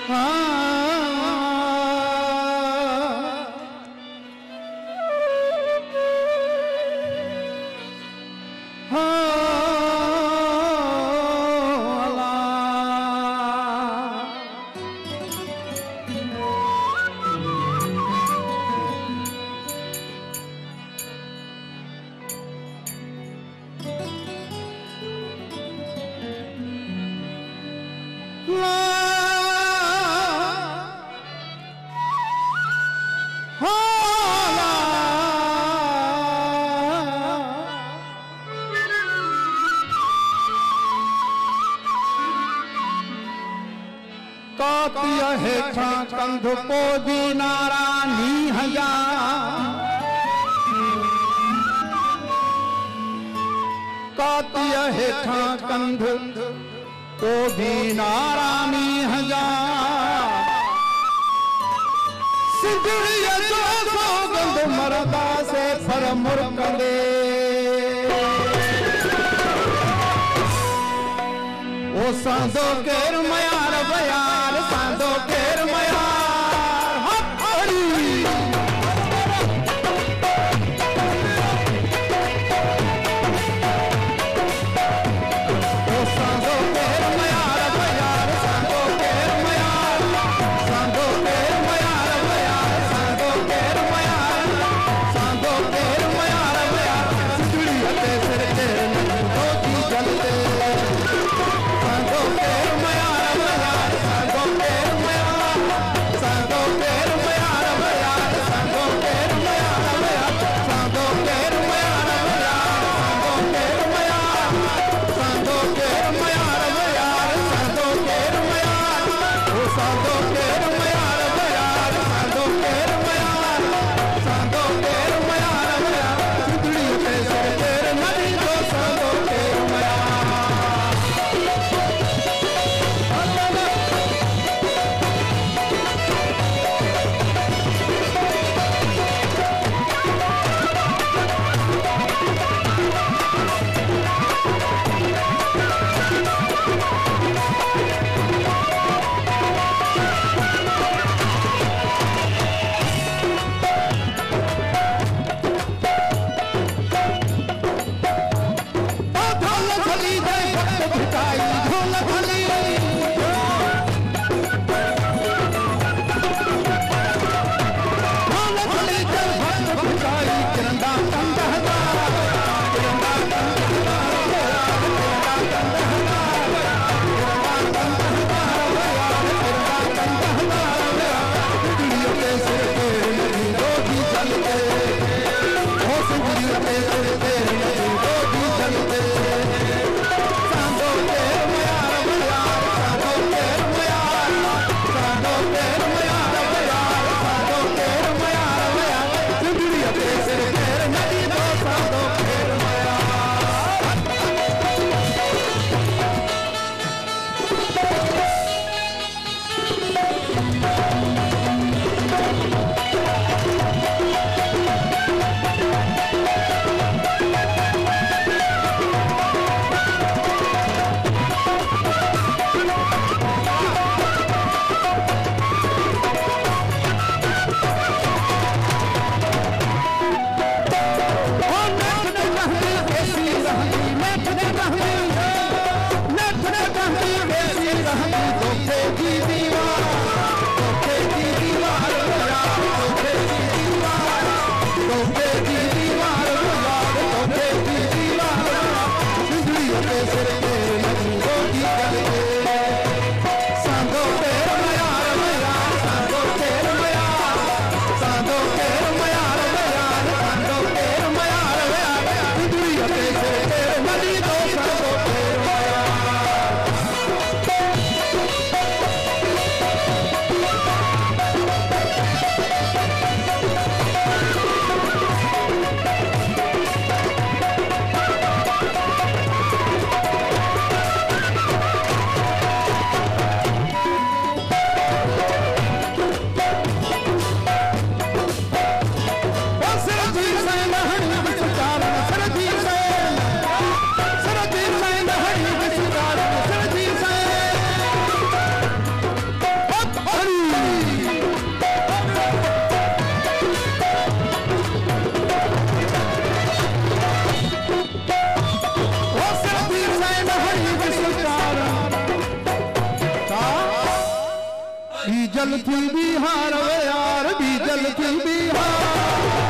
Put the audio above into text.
हेठा कंध पोदी नारानी हजा कातिय हेठा कंध पोदी नारानी हजा सिद्धड़िय जो सौगंध मरदा से फर मुरकंदे ओ सांदो केर मयार बयार सांदो केर मयार हरी ओ सांदो केर मयार बयार सांदो केर मयार सांदो केर मयार बयार सांदो केर मयार सांदो केर मयार बयार सिद्धड़ी हते सिर तेरे धोती जलते सांदो केर मयार बयार सांदो केर मयार सांदो केर मयार बयार सांदो केर मयार बयार सांदो केर मयार बयार सांदो केर मयार सांदो केर मयार बयार सांदो केर मयार ओ सांदो केर मयार बयार सांदो केर मयार सांदो केर मयार बयार सिद्धड़ी पे सिर तेरे नदी जो सांदो केर मयार डीजल थी बिहार वे यार डीजल थी बिहार